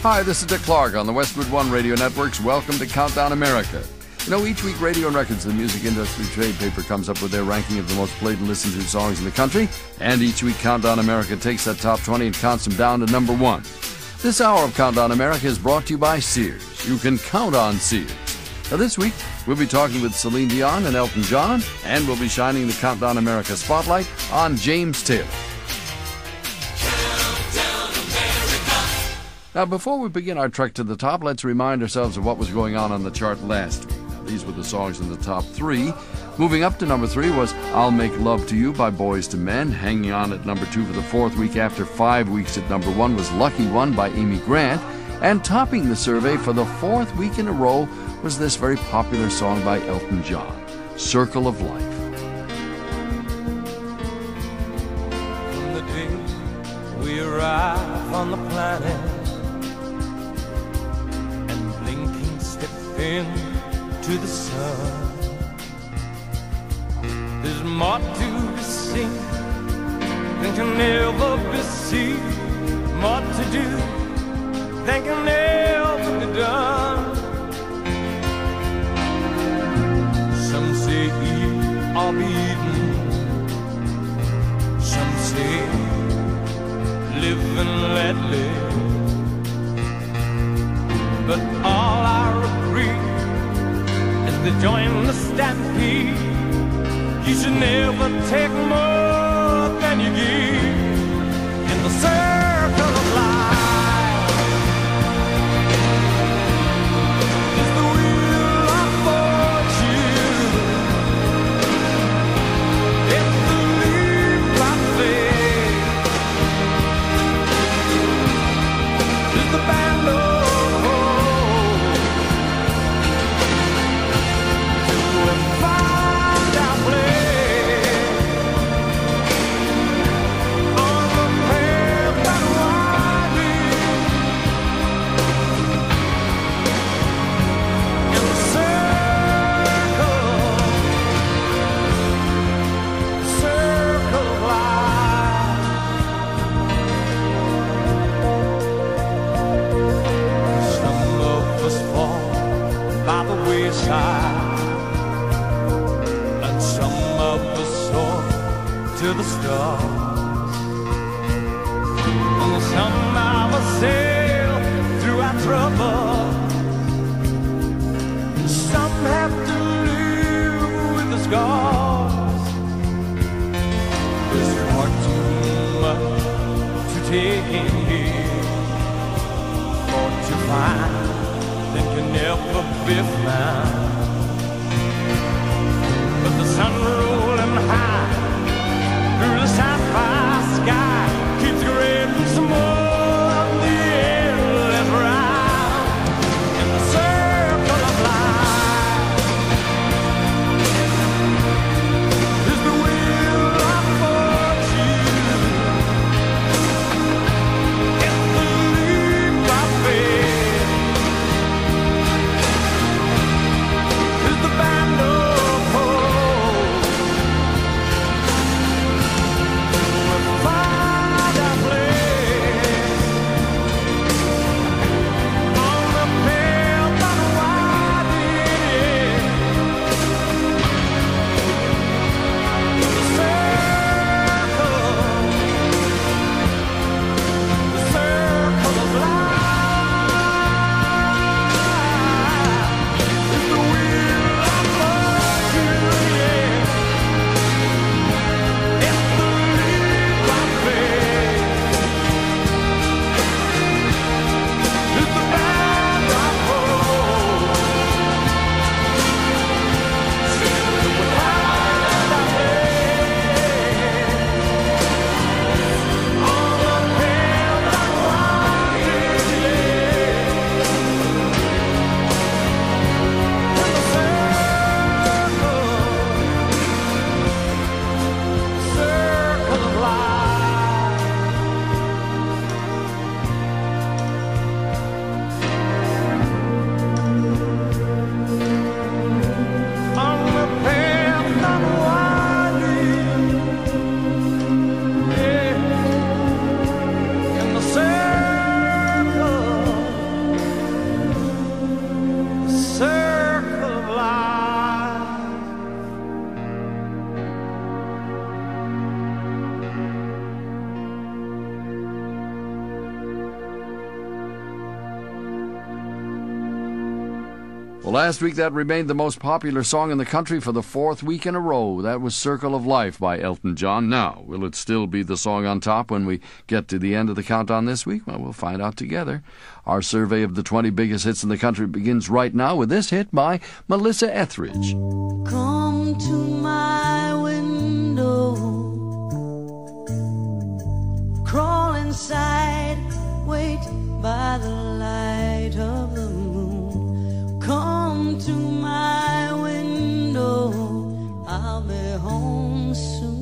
Hi, this is Dick Clark on the Westwood One Radio Networks. Welcome to Countdown America. You know, each week Radio and Records, the music industry trade paper, comes up with their ranking of the most played and listened to songs in the country. And each week Countdown America takes that top 20 and counts them down to number 1. This hour of Countdown America is brought to you by Sears. You can count on Sears. Now this week, we'll be talking with Celine Dion and Elton John, and we'll be shining the Countdown America spotlight on James Taylor. Now, before we begin our trek to the top, let's remind ourselves of what was going on the chart last week. Now, these were the songs in the top 3. Moving up to number 3 was I'll Make Love to You by Boyz II Men. Hanging on at number 2 for the 4th week after 5 weeks at number 1 was Lucky One by Amy Grant. And topping the survey for the 4th week in a row was this very popular song by Elton John, Circle of Life. From the day we arrive on the planet, into the sun, there's more to be seen than can ever be seen, more to do than can ever be done. Some say eat or be eaten, some say live and let live, but all I to join the stampede. You should never take more than you give in the circle of life. It's the wheel of fortune, it's the leap of faith, it's the band of and some of us soar to the stars, and some of us sail through our trouble. Some have to live with the scars. There's far too much to take in here, or to find that can never be found. But the sun rolling high through the sapphire sky keeps creating some more of the endless ride in the circle of life. Is the wheel of fortune, it's the leap of faith, is the band of hope, Well, last week that remained the most popular song in the country for the fourth week in a row. That was Circle of Life by Elton John. Now, will it still be the song on top when we get to the end of the countdown this week? Well, we'll find out together. Our survey of the 20 biggest hits in the country begins right now with this hit by Melissa Etheridge. Come to my window, crawl inside, wait by the light of the moon. Come to my window, I'll be home soon.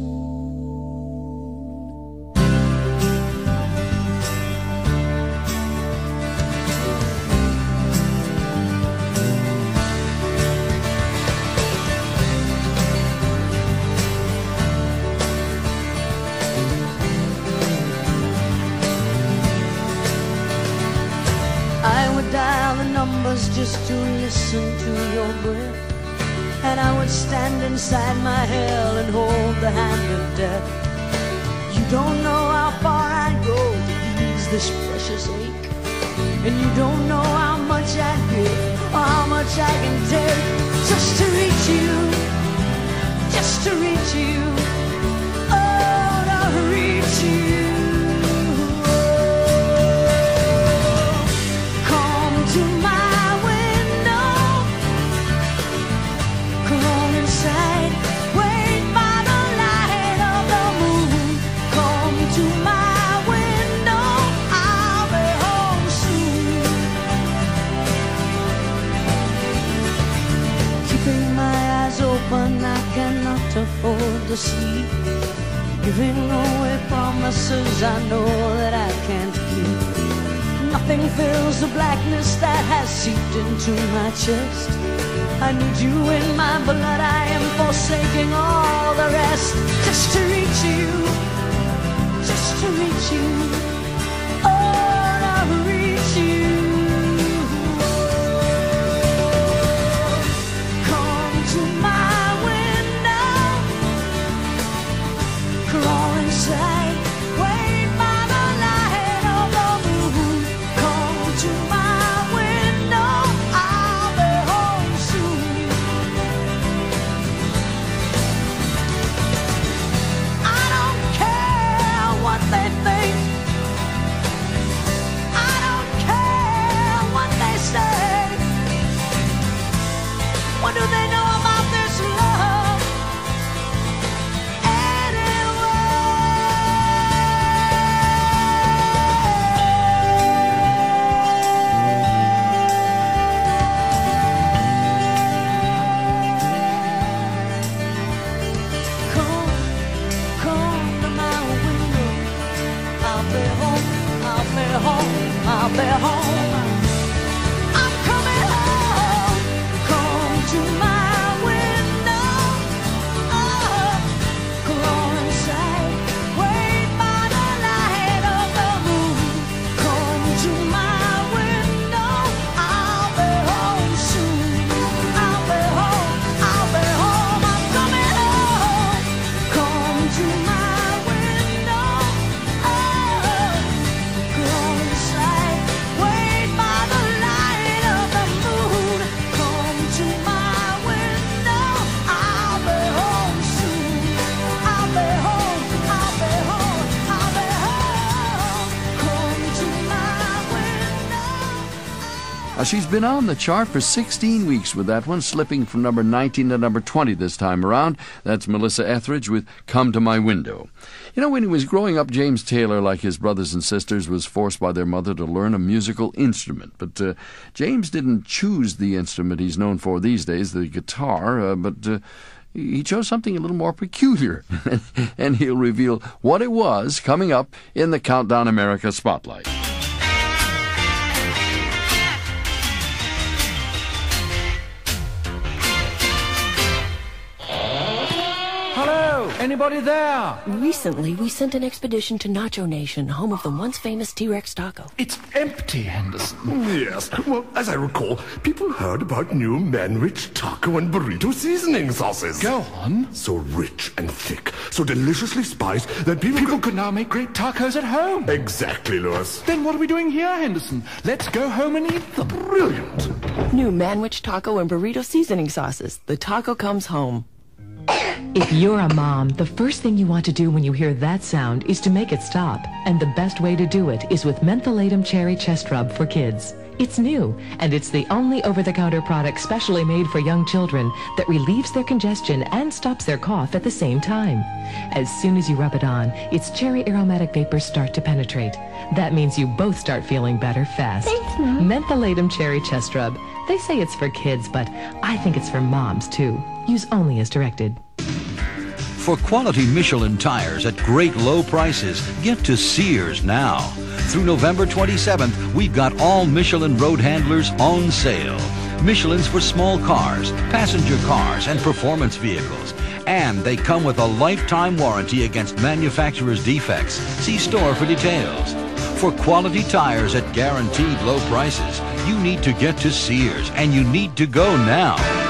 I would dial the numbers just to listen to your breath, and I would stand inside my hell and hold the hand of death. You don't know how far I'd go to ease this precious ache, and you don't know how much I'd give or how much I can take just to reach you, just to reach you, oh, to reach you. Afford to sleep, giving away promises I know that I can't keep. Nothing fills the blackness that has seeped into my chest. I need you in my blood, I am forsaking all the rest. Just to reach you, just to reach you, oh, to reach you. Come to my crawl inside, wait by the light of the moon. Come to my window, I'll be home soon. I don't care what they think, I don't care what they say. What do they know about this love? I'll be home. I'm coming home. Come to my window. Oh, crawl inside. Wait by the light of the moon. Come to my window. I'll be home soon. I'll be home. I'll be home. I'm coming home. Come to my window. Oh, crawl inside. Wait by the light of the moon. Come to my window. I'll be home soon. I'll be home. I'll be home. I'll be home. Come to my window. Now, she's been on the chart for 16 weeks with that one, slipping from number 19 to number 20 this time around. That's Melissa Etheridge with Come to My Window. You know, when he was growing up, James Taylor, like his brothers and sisters, was forced by their mother to learn a musical instrument. But James didn't choose the instrument he's known for these days, the guitar, but he chose something a little more peculiar. And he'll reveal what it was coming up in the Countdown America Spotlight. Hello, Anybody there? Recently, we sent an expedition to Nacho Nation, home of the once famous T-Rex taco. It's empty, Henderson. Yes. Well, as I recall, people heard about new man-rich taco and burrito seasoning sauces. Go on. So rich and thick, so deliciously spiced that people could now make great tacos at home. Exactly, Lewis. Then what are we doing here, Henderson? Let's go home and eat them. Brilliant. New Manwich taco and burrito seasoning sauces. The taco comes home. If you're a mom, the first thing you want to do when you hear that sound is to make it stop. And the best way to do it is with Mentholatum Cherry Chest Rub for kids. It's new, and it's the only over-the-counter product specially made for young children that relieves their congestion and stops their cough at the same time. As soon as you rub it on, its cherry aromatic vapors start to penetrate. That means you both start feeling better fast. Thanks, Mom. Mentholatum Cherry Chest Rub. They say it's for kids, but I think it's for moms, too. Use only as directed. For quality Michelin tires at great low prices, get to Sears now. Through November 27th, we've got all Michelin road handlers on sale. Michelin's for small cars, passenger cars, and performance vehicles. And they come with a lifetime warranty against manufacturer's defects. See store for details. For quality tires at guaranteed low prices, you need to get to Sears, and you need to go now.